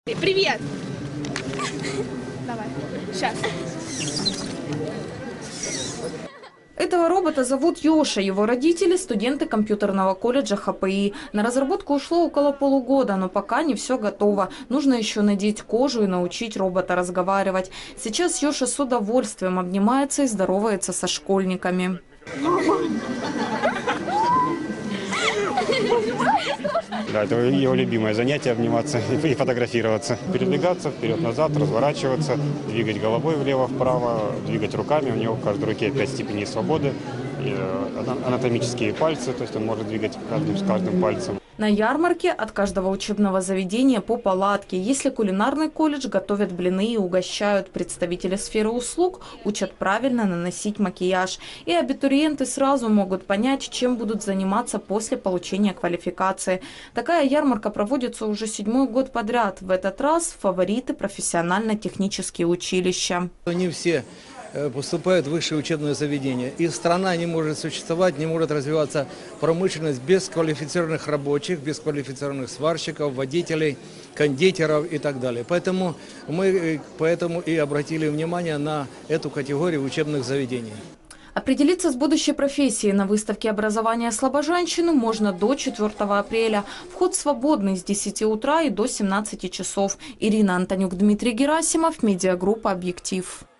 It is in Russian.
Привет! Давай, сейчас. Этого робота зовут Йоша. Его родители – студенты компьютерного колледжа ХПИ. На разработку ушло около полугода, но пока не все готово. Нужно еще надеть кожу и научить робота разговаривать. Сейчас Йоша с удовольствием обнимается и здоровается со школьниками. Да, это его любимое занятие – обниматься и фотографироваться. Передвигаться вперед-назад, разворачиваться, двигать головой влево-вправо, двигать руками. У него в каждой руке 5 степеней свободы, анатомические пальцы, то есть он может двигать каждым пальцем. На ярмарке от каждого учебного заведения по палатке. Если кулинарный колледж, готовят блины и угощают. Представители сферы услуг учат правильно наносить макияж. И абитуриенты сразу могут понять, чем будут заниматься после получения квалификации. Такая ярмарка проводится уже 7-й год подряд. В этот раз фавориты профессионально-технические училища. Они все поступают в высшее учебное заведение. И страна не может существовать, не может развиваться промышленность без квалифицированных рабочих, без квалифицированных сварщиков, водителей, кондитеров и так далее. Поэтому мы и обратили внимание на эту категорию учебных заведений. Определиться с будущей профессией на выставке образования слабоженщины можно до 4 апреля. Вход свободный с 10 утра и до 17 часов. Ирина Антонюк, Дмитрий Герасимов, медиагруппа «Объектив».